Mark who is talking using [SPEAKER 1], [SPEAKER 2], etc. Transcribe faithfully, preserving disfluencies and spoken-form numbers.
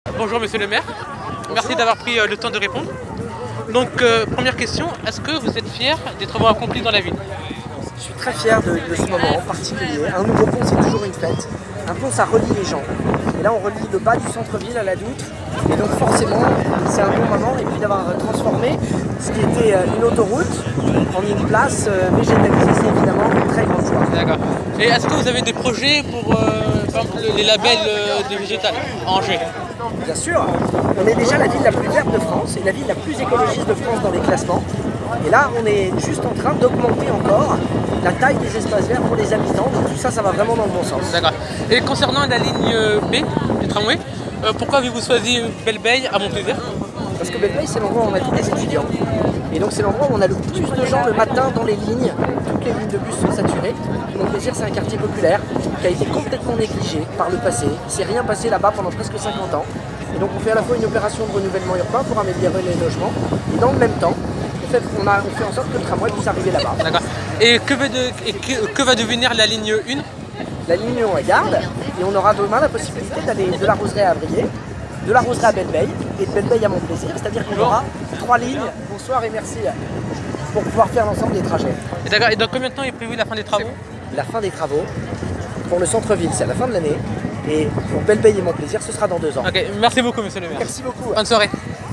[SPEAKER 1] Bonjour monsieur le maire, merci d'avoir pris euh, le temps de répondre. Donc euh, première question, est-ce que vous êtes fier des travaux accomplis dans la ville?
[SPEAKER 2] Je suis très fier de, de ce moment en particulier. Un nouveau pont, c'est toujours une fête. Un pont, ça relie les gens. Et là, on relie le bas du centre-ville à la Doutre. Et donc forcément, c'est un bon moment. Et puis d'avoir transformé ce qui était une autoroute en une place végétalisée, c'est évidemment une très grande joie.
[SPEAKER 1] D'accord. Et est-ce que vous avez des projets pour euh, par exemple, les labels euh, de végétal à Angers?
[SPEAKER 2] Bien sûr, on est déjà la ville la plus verte de France et la ville la plus écologiste de France dans les classements. Et là, on est juste en train d'augmenter encore la taille des espaces verts pour les habitants. Donc tout ça, ça va vraiment dans le bon sens.
[SPEAKER 1] D'accord. Et concernant la ligne B du tramway, euh, pourquoi avez-vous choisi Belle-Beille à Montplaisir?
[SPEAKER 2] Parce que Belle-Beille, c'est l'endroit où on a tous les étudiants. Et donc c'est l'endroit où on a le plus de gens le matin dans les lignes. Toutes les lignes de bus sont saturées. Montplaisir, c'est un quartier populaire qui a été complètement négligé par le passé. Il ne s'est rien passé là-bas pendant presque cinquante ans. Et donc on fait à la fois une opération de renouvellement urbain pour améliorer les logements. Et dans le même temps, on fait, on a, on fait en sorte que le tramway puisse arriver là-bas.
[SPEAKER 1] D'accord. Et, que va, de, et que, que va devenir la ligne un?
[SPEAKER 2] La ligne un à Garde. Et on aura demain la possibilité d'aller de la Roseraie à Abrier, de la Roseraie à Belle-Beille et de Belle-Beille à Montplaisir. C'est-à-dire qu'on aura trois lignes. Bonsoir et merci. Pour pouvoir faire l'ensemble des trajets.
[SPEAKER 1] D'accord. Et dans combien de temps est prévu la fin des travaux?
[SPEAKER 2] La fin des travaux, pour le centre-ville, c'est à la fin de l'année. Et pour Belle-Beille et Montplaisir, ce sera dans deux ans.
[SPEAKER 1] Ok, merci beaucoup monsieur le maire.
[SPEAKER 2] Merci beaucoup.
[SPEAKER 1] Bonne soirée.